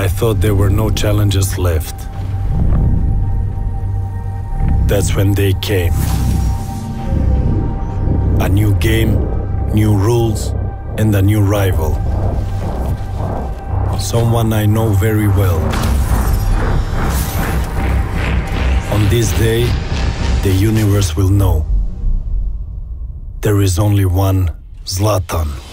I thought there were no challenges left. That's when they came. A new game, new rules, and a new rival. Someone I know very well. On this day, the universe will know. There is only one Zlatan.